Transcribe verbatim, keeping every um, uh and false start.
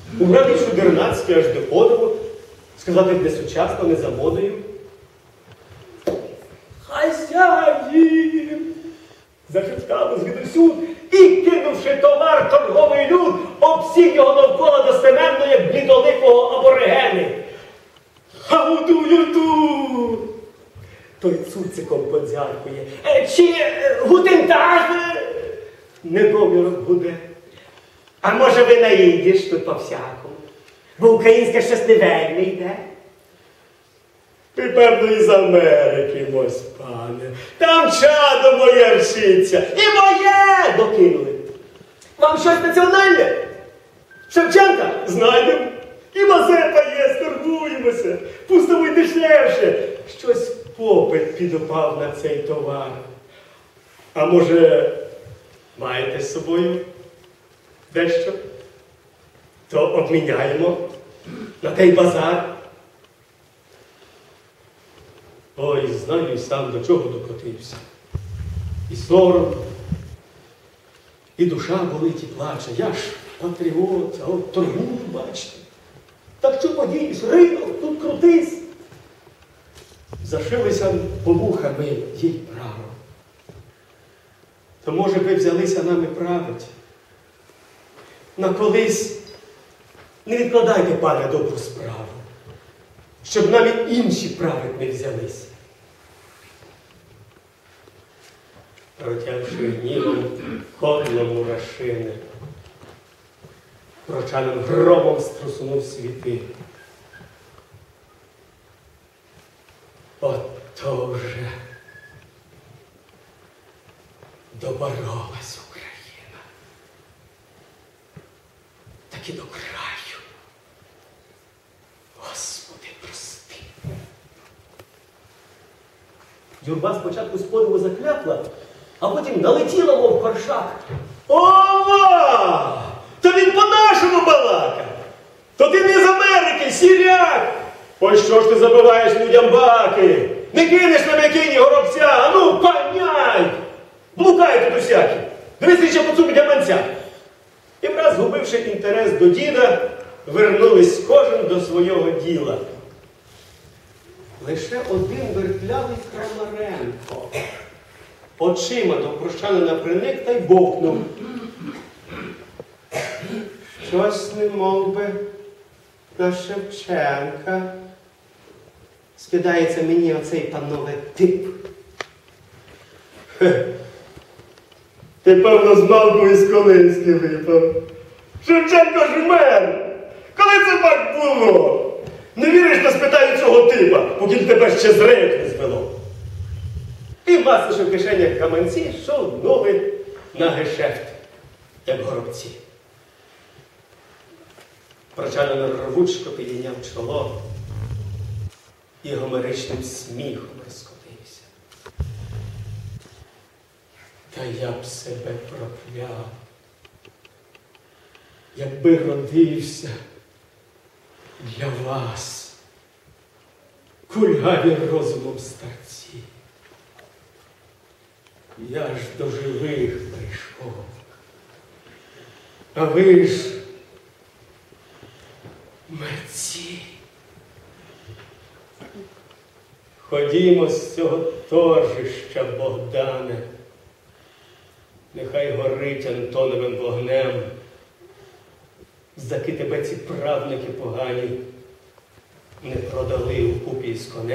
Убраний шудернацький аж до подиву, сказати не сучасно, не за модою. Хазяїн! Зашептали звідусюд і, кинувши товар, торговий люд, обсів його довкола достеменно, як блідоликого аборигени. Хаудую-ту! Той цуциком подзякує. Е, чи гутентаг недомірок буде. А може ви наїдеш тут по-всякому? Бо українське щось не вельми йде. Ти, певно, із Америки, мось пане. Там чадо моє вчиться. І моє докинули. Вам щось національне? Шевченка? Знайдемо. І Мазепа є, торгуємося. Пустимо й дешевше. Щось попит підопав на цей товар. А може, маєте з собою дещо? То обміняємо на той базар. Ой, знаю і сам, до чого докотився. І сором, і душа болить і плаче. Я ж патріот, а от торгую, бачите. Так що подієш, ринок, тут крутись. Зашилися повухами їй право. То, може, ви взялися нами править? На колись не відкладайте, пане, добру справу, щоб навіть інші править не взялися. Протягши гнівом кодлому рашини, прочаним громом струсунув світи. Ото вже доборолась Україна. Так і до краю. Господи, прости. Юрба спочатку з подиву заклякла, а потім налетіла, мов коршак. Ова! То він по-нашому балакав! То ти не з Америки, сіряк! Ось що ж ти забиваєш людям баки? Не кинеш на м'якині горобця, а ну, паняй! Блукай тут усякі! Дивись ще по цю дяманця! І враз, згубивши інтерес до діда, вернулись кожен до свого діла. Лише один вертлявий Крамаренко очима до прощанина приник та й бовкнув. Щось не мов би на Шевченка. Скидається мені оцей, панове, тип. Хе. Ти, певно, з малку із колиски випав. Шевченко ж умер. Коли це так було? Не віриш, то спитаю цього типа, поки тебе ще з рейок не звело. І власне, в кишенях каманці йшов ноги на гешефт, як горобці. Прочанин рвучко підійняв чоло і гомеричним сміхом розкотився. Та я б себе прокляв, якби родився для вас, кульгаві розумом старці. Я ж до живих прийшов, а ви ж мерці. Ходімо з цього торжища, Богдане, нехай горить Антоновим вогнем, заки тебе ці правники погані не продали у купі з конем.